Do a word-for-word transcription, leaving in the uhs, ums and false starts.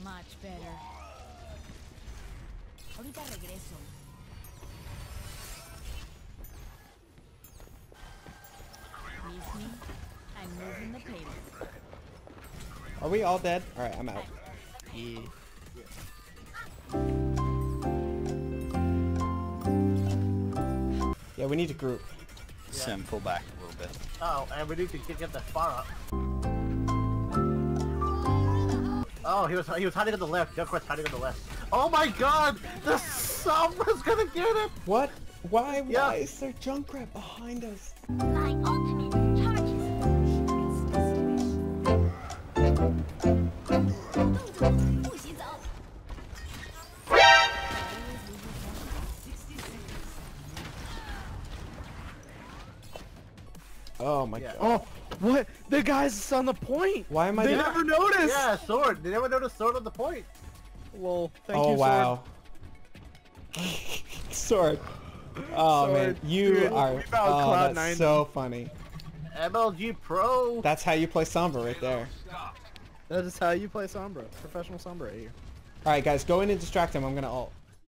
Much better. Ahorita regreso. Miss me? I'm moving the payment. Are we all dead? All right, I'm out. Yeah. Yeah, we need to group. Sim, pull back a little bit. Oh, and we need to get that far up. Oh, he was he was hiding on the left. Junkrat's hiding on the left. Oh my God! The Sombra's gonna get it. What? Why? Yeah. Why is there Junkrat behind us? My ultimate charges. Oh my Yeah. God. Oh, what? The guy's on the point. Why am I? They doing- never noticed. Yeah, sword. They never noticed sword on the point. Well, thank oh you, wow. Sword. Oh Sword. man, you Dude, are. we found Oh, Cloud that's nine. so funny. M L G Pro. That's how you play Sombra right there. That is how you play Sombra. Professional Sombra right here. All right, guys, go in and distract him. I'm gonna ult.